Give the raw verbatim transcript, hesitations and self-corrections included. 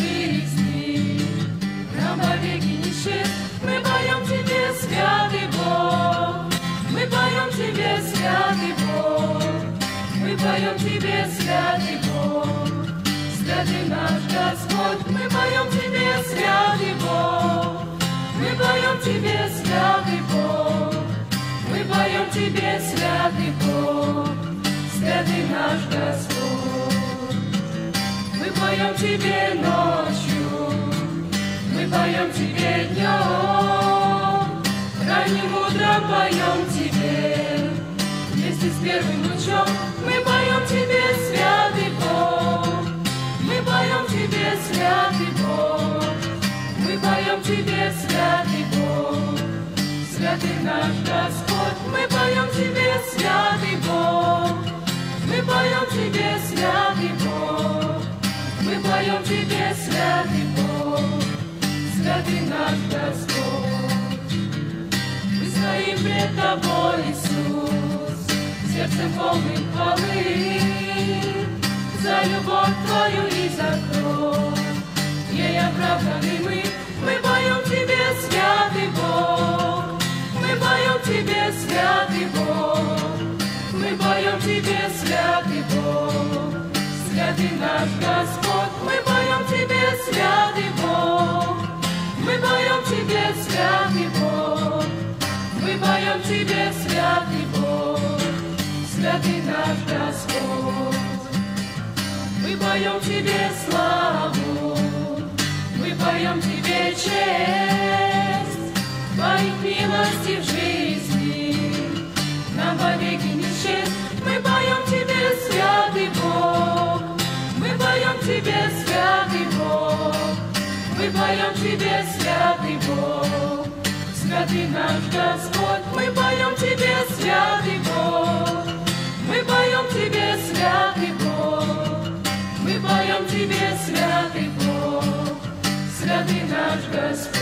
жизни, нам вовеки не исчез. Мы поем Тебе, святый Бог, мы поем Тебе, святый Бог, мы поем Тебе, святый Бог, святый наш Господь. Мы поем Тебе, святый Бог, мы поем Тебе, святый Бог, мы поем Тебе, святый Бог, святый наш Господь. Мы поем Тебе ночью, мы поем Тебе днем, ранним утром поем Тебе, вместе с первым лучом. Мы поем Тебе, святый Бог, мы поем Тебе, святый Бог, мы поем Тебе, святый Бог, святый наш Господь. Мы поем Тебе, святый Бог, мы поем Тебе, святый Бог, мы поем Тебе, святый Бог, святый наш Господь. Мы стоим пред Тобой, Иисус, сердцем полным хвалы, за любовь Твою и за кровь, ей оправданы мы. Мы поем Тебе, святый Бог, мы поем Тебе, святый Бог, мы поем Тебе, святый Бог, святый наш Господь. Мы поем Тебе, святый Бог, мы поем Тебе, святый Бог, мы поем Тебе, святый Бог, святый наш Господь. Мы поем Тебе славу, мы поем Тебе честь, Твоих милостей в жизни нам вовеки не счесть. Мы поем Тебе, святый Бог, мы поем Тебе, святый Бог, мы поем Тебе, святый Бог, святый наш Господь. Мы поем Тебе, святый Бог, мы поем Тебе, святый Бог, мы поем Тебе, святый Бог, святый наш Господь.